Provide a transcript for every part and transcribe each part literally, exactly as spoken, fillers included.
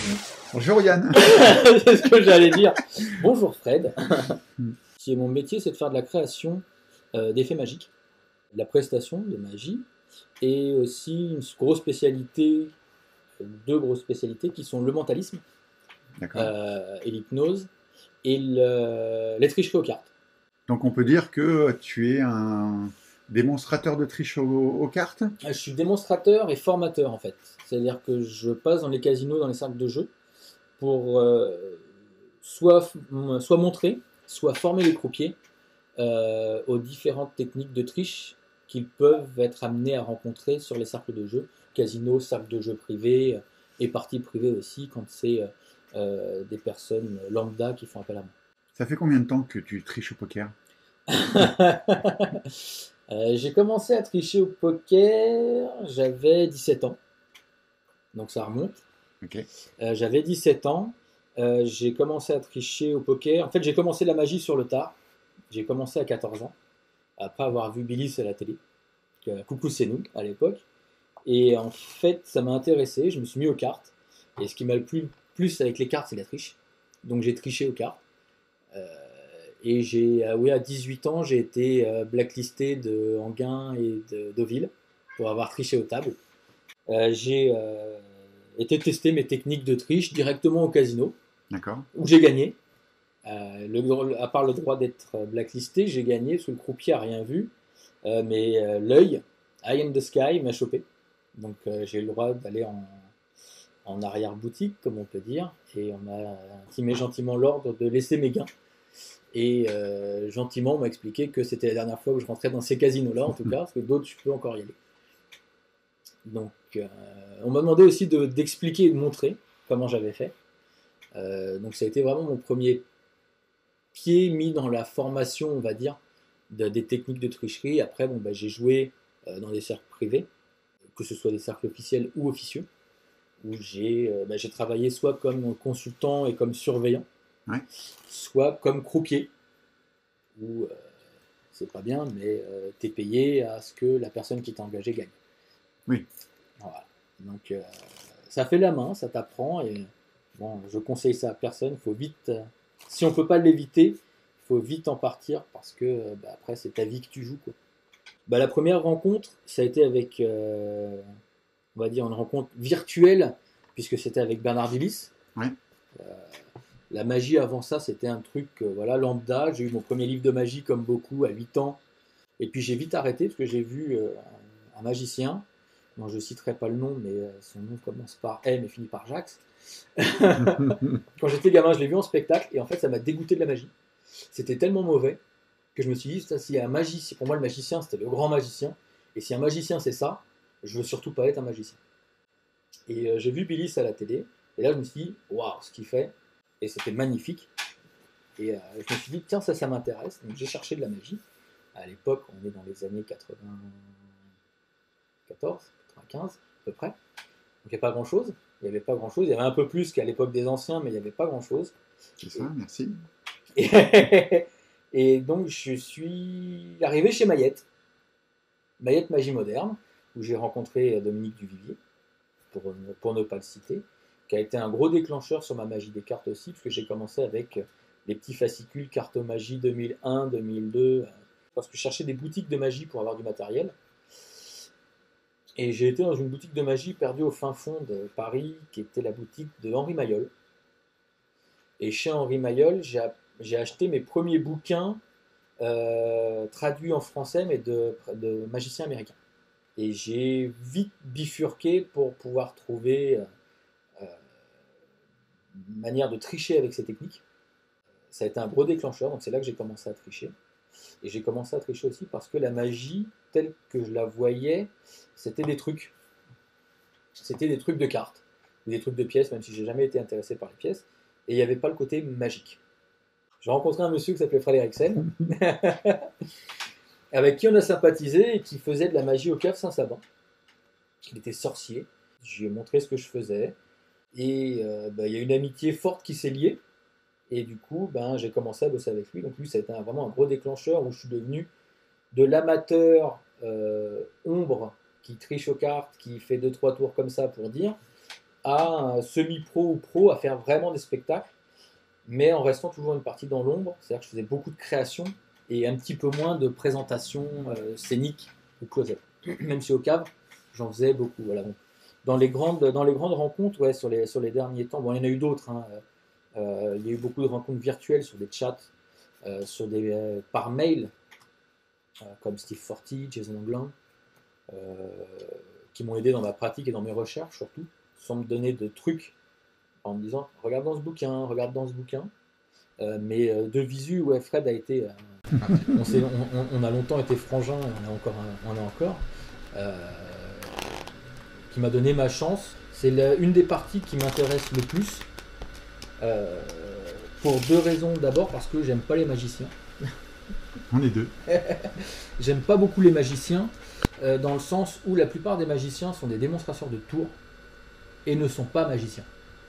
Bonjour Yann. C'est ce que j'allais dire. Bonjour Fred. Qui est mon métier, c'est de faire de la création euh, d'effets magiques, de la prestation de magie, et aussi une grosse spécialité, euh, deux grosses spécialités qui sont le mentalisme D'accord. euh, et l'hypnose et le, les tricheries aux cartes. Donc on peut dire que tu es un démonstrateur de triche aux, aux cartes. Je suis démonstrateur et formateur en fait. C'est-à-dire que je passe dans les casinos, dans les cercles de jeu, pour euh, soit, soit montrer, soit former les croupiers euh, aux différentes techniques de triche qu'ils peuvent être amenés à rencontrer sur les cercles de jeu, casinos, cercles de jeu privés et parties privées aussi quand c'est euh, des personnes lambda qui font appel à moi. Ça fait combien de temps que tu triches au poker? euh, J'ai commencé à tricher au poker, j'avais dix-sept ans, donc ça remonte. Ok. Euh, j'avais dix-sept ans, euh, j'ai commencé à tricher au poker. En fait, j'ai commencé la magie sur le tard. J'ai commencé à quatorze ans, après avoir vu Billy à la télé. Coucou, c'est nous à l'époque. Et en fait, ça m'a intéressé. Je me suis mis aux cartes. Et ce qui m'a le plus, plus avec les cartes, c'est la triche. Donc j'ai triché aux cartes. Euh, et j'ai, euh, oui, à dix-huit ans, j'ai été euh, blacklisté de Anguin et de Deauville pour avoir triché aux tables. Euh, j'ai euh, été tester mes techniques de triche directement au casino, D'accord. où j'ai gagné. Euh, le, à part le droit d'être blacklisté, j'ai gagné parce que le croupier a rien vu. Euh, mais euh, l'œil, Eye in the Sky, m'a chopé. Donc euh, j'ai eu le droit d'aller en, en arrière-boutique, comme on peut dire, et on m'a intimé gentiment l'ordre de laisser mes gains. Et euh, gentiment, on m'a expliqué que c'était la dernière fois que je rentrais dans ces casinos-là, en tout cas, parce que d'autres, je peux encore y aller. Donc, euh, on m'a demandé aussi de, d'expliquer et de montrer comment j'avais fait. Euh, donc, ça a été vraiment mon premier pied mis dans la formation, on va dire, de, des techniques de tricherie. Après, bon, bah, j'ai joué euh, dans des cercles privés, que ce soit des cercles officiels ou officieux, où j'ai euh, bah, j'ai travaillé soit comme consultant et comme surveillant, Ouais. soit comme croupier, où euh, c'est pas bien, mais euh, t'es payé à ce que la personne qui t'a engagé gagne. Oui. Voilà. Donc euh, ça fait la main, ça t'apprend, et bon, je conseille ça à personne. Faut vite, euh, si on peut pas l'éviter, il faut vite en partir parce que euh, bah, après c'est ta vie que tu joues, quoi. Bah, la première rencontre, ça a été avec, euh, on va dire, une rencontre virtuelle, puisque c'était avec Bernard Dillis. Ouais. Euh, la magie avant ça, c'était un truc euh, voilà, lambda. J'ai eu mon premier livre de magie comme beaucoup à huit ans. Et puis j'ai vite arrêté parce que j'ai vu euh, un, un magicien, dont je ne citerai pas le nom, mais euh, son nom commence par M et finit par Jax. Quand j'étais gamin, je l'ai vu en spectacle et en fait, ça m'a dégoûté de la magie. C'était tellement mauvais que je me suis dit, ça, si un magicien, pour moi, le magicien, c'était le grand magicien. Et si un magicien, c'est ça, je veux surtout pas être un magicien. Et euh, j'ai vu Billy à la télé. Et là, je me suis dit, waouh, ce qu'il fait. Et c'était magnifique. Et euh, je me suis dit, tiens, ça, ça m'intéresse. Donc j'ai cherché de la magie. À l'époque, on est dans les années quatre-vingt-quatorze, quatre-vingt-quinze, à peu près. Donc il n'y a pas grand-chose. Il n'y avait pas grand-chose. Il y avait un peu plus qu'à l'époque des anciens, mais il n'y avait pas grand-chose. C'est ça, et... merci. Et, et donc, je suis arrivé chez Mayette. Mayette Magie Moderne, où j'ai rencontré Dominique Duvivier, pour, pour ne pas le citer, qui a été un gros déclencheur sur ma magie des cartes aussi, parce que j'ai commencé avec les petits fascicules Cartomagie deux mille un, deux mille deux, parce que je cherchais des boutiques de magie pour avoir du matériel. Et j'ai été dans une boutique de magie perdue au fin fond de Paris, qui était la boutique de Henri Mayol. Et chez Henri Mayol, j'ai, j'ai acheté mes premiers bouquins euh, traduits en français, mais de, de magiciens américains. Et j'ai vite bifurqué pour pouvoir trouver euh, une manière de tricher avec ces techniques. Ça a été un gros déclencheur, donc c'est là que j'ai commencé à tricher. Et j'ai commencé à tricher aussi parce que la magie, telle que je la voyais, c'était des trucs. C'était des trucs de cartes, ou des trucs de pièces, même si j'ai jamais été intéressé par les pièces. Et il n'y avait pas le côté magique. J'ai rencontré un monsieur qui s'appelait Frédéric Sen, avec qui on a sympathisé et qui faisait de la magie au Cave Saint-Sabin. Il était sorcier. Je lui ai montré ce que je faisais. Et euh, bah, y a une amitié forte qui s'est liée. Et du coup, ben, j'ai commencé à bosser avec lui. Donc lui, ça a été un, vraiment un gros déclencheur où je suis devenu de l'amateur euh, ombre qui triche aux cartes, qui fait deux trois tours comme ça pour dire, à semi-pro ou pro, à faire vraiment des spectacles, mais en restant toujours une partie dans l'ombre. C'est-à-dire que je faisais beaucoup de création et un petit peu moins de présentation euh, scénique ou close-up. Même si au cave, j'en faisais beaucoup. Voilà. Donc, dans, les grandes, dans les grandes rencontres, ouais, sur, les, sur les derniers temps, bon, il y en a eu d'autres. Hein. Euh, il y a eu beaucoup de rencontres virtuelles sur des chats, euh, sur des, euh, par mail, euh, comme Steve Forti, Jason Anglin, euh, qui m'ont aidé dans ma pratique et dans mes recherches surtout, sans me donner de trucs, en me disant regarde dans ce bouquin, regarde dans ce bouquin. Euh, mais euh, de visu, ouais, Fred a été. Euh, on, s'est- on- on- on a longtemps été frangins, et on a encore. un- on a encore euh, qui m'a donné ma chance. C'est la- une des parties qui m'intéresse le plus. euh, pour deux raisons. D'abord, parce que j'aime pas les magiciens. On est deux. J'aime pas beaucoup les magiciens, euh, dans le sens où la plupart des magiciens sont des démonstrateurs de tours et ne sont pas magiciens.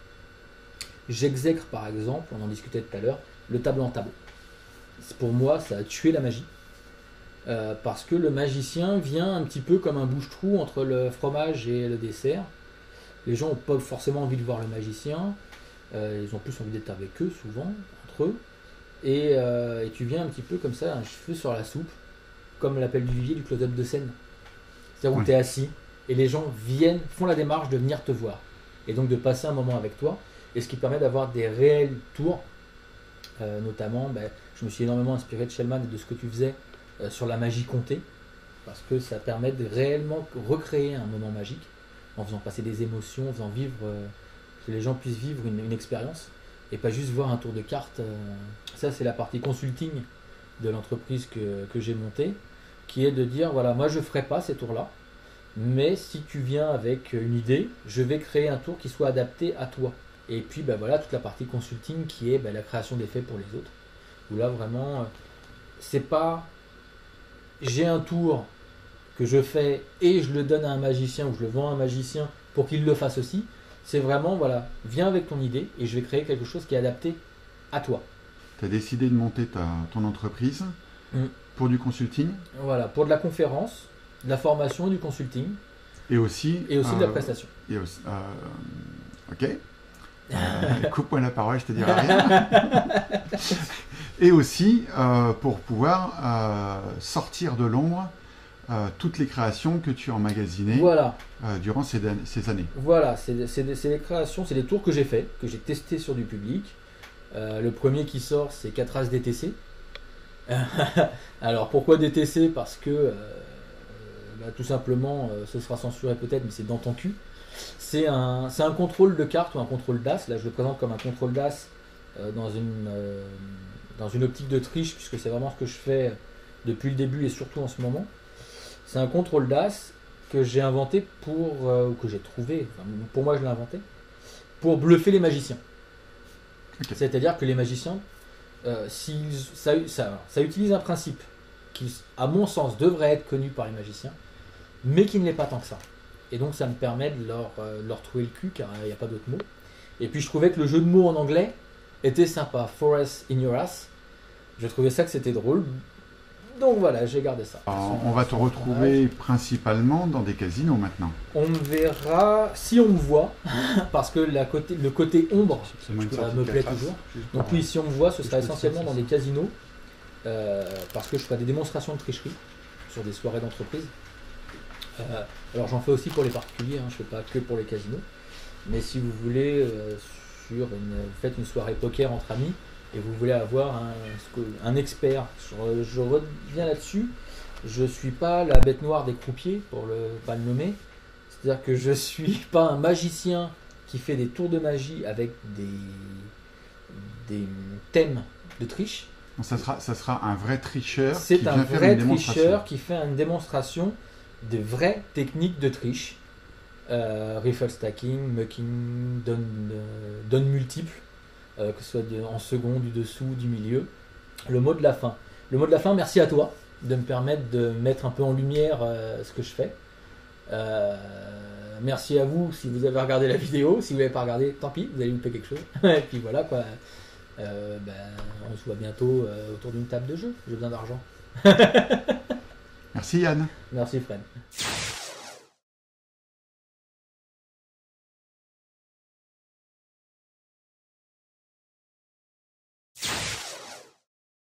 J'exècre par exemple, on en discutait tout à l'heure, le table en table. Pour moi, ça a tué la magie. Euh, parce que le magicien vient un petit peu comme un bouche-trou entre le fromage et le dessert. Les gens n'ont pas forcément envie de voir le magicien. Euh, ils ont plus envie d'être avec eux, souvent, entre eux. Et, euh, et tu viens un petit peu comme ça, un cheveu sur la soupe, comme l'appel du vivier du close-up de scène. C'est-à-dire où Oui. tu es assis et les gens viennent, font la démarche de venir te voir. Et donc de passer un moment avec toi. Et ce qui permet d'avoir des réels tours. Euh, notamment, ben, je me suis énormément inspiré de Shellman et de ce que tu faisais euh, sur la magie comptée. Parce que ça permet de réellement recréer un moment magique en faisant passer des émotions, en faisant vivre, euh, que les gens puissent vivre une, une expérience et pas juste voir un tour de carte. euh. Ça, c'est la partie consulting de l'entreprise que, que j'ai montée, qui est de dire voilà, moi je ne ferai pas ces tours-là, mais si tu viens avec une idée, je vais créer un tour qui soit adapté à toi. Et puis ben voilà, toute la partie consulting qui est ben, la création d'effets pour les autres. Où là vraiment, euh, c'est pas j'ai un tour que je fais et je le donne à un magicien ou je le vends à un magicien pour qu'il le fasse aussi. C'est vraiment voilà, viens avec ton idée et je vais créer quelque chose qui est adapté à toi. Tu as décidé de monter ta, ton entreprise Mm. pour du consulting Voilà, pour de la conférence, de la formation et du consulting et aussi. et aussi de la euh, prestation. et aussi, euh, ok. Euh, coupe-moi la parole, je te dirai rien. Et aussi euh, pour pouvoir euh, sortir de l'ombre euh, toutes les créations que tu as emmagasinées Voilà. euh, durant ces, dan- ces années. Voilà, c'est des, c'est des- c'est des créations, c'est des tours que j'ai fait, que j'ai testé sur du public. Euh, le premier qui sort, c'est quatre As D T C. Alors pourquoi D T C? Parce que euh, bah, tout simplement, euh, ce sera censuré peut-être, mais c'est dans ton cul. C'est un, c'est un contrôle de carte ou un contrôle d'As. Là, je le présente comme un contrôle d'As euh, dans, une, euh, dans une optique de triche, puisque c'est vraiment ce que je fais depuis le début et surtout en ce moment. C'est un contrôle d'As que j'ai inventé pour, euh, ou que j'ai trouvé, enfin, pour moi je l'ai inventé, pour bluffer les magiciens. Ok. C'est-à-dire que les magiciens, euh, s'ils- ça, ça, ça utilise un principe qui, à mon sens, devrait être connu par les magiciens, mais qui ne l'est pas tant que ça. Et donc ça me permet de leur, euh, de leur trouver le cul, car il n'y a pas d'autre mot. Et puis je trouvais que le jeu de mots en anglais était sympa. Forest in your ass. Je trouvais ça que c'était drôle. Donc voilà, j'ai gardé ça. Alors, on va te retrouver principalement dans des casinos maintenant. On me verra si on me voit, parce que la côté, le côté ombre C'est moins une ça sortie me de plaît quatre As, toujours. juste Donc pour- oui, si on me voit, ce sera je peux le essentiellement faire, dans c'est des casinos, euh, parce que je ferai des démonstrations de tricherie sur des soirées d'entreprise. Euh, alors j'en fais aussi pour les particuliers, hein, je ne fais pas que pour les casinos. Mais si vous voulez, euh, sur une, vous faites une soirée poker entre amis et vous voulez avoir un, ce que- un expert, je, je reviens là-dessus, je ne suis pas la bête noire des croupiers, pour ne pas le nommer. C'est-à-dire que je ne suis pas un magicien qui fait des tours de magie avec des, des thèmes de triche. Donc, ça sera, ça sera un vrai tricheur qui C'est un vient faire vrai une démonstration. tricheur qui fait une démonstration de vraies techniques de triche. Euh, riffle stacking, mucking, donne, euh, donne multiple, euh, que ce soit de- en second, du dessous, du milieu. Le mot de la fin. Le mot de la fin, merci à toi de me permettre de mettre un peu en lumière euh, ce que je fais. Euh, merci à vous si vous avez regardé la vidéo. Si vous n'avez pas regardé, tant pis, vous allez louper quelque chose. Et puis voilà quoi. Euh, ben, on se voit bientôt euh, autour d'une table de jeu. J'ai besoin d'argent. Merci Yann. Merci Fred.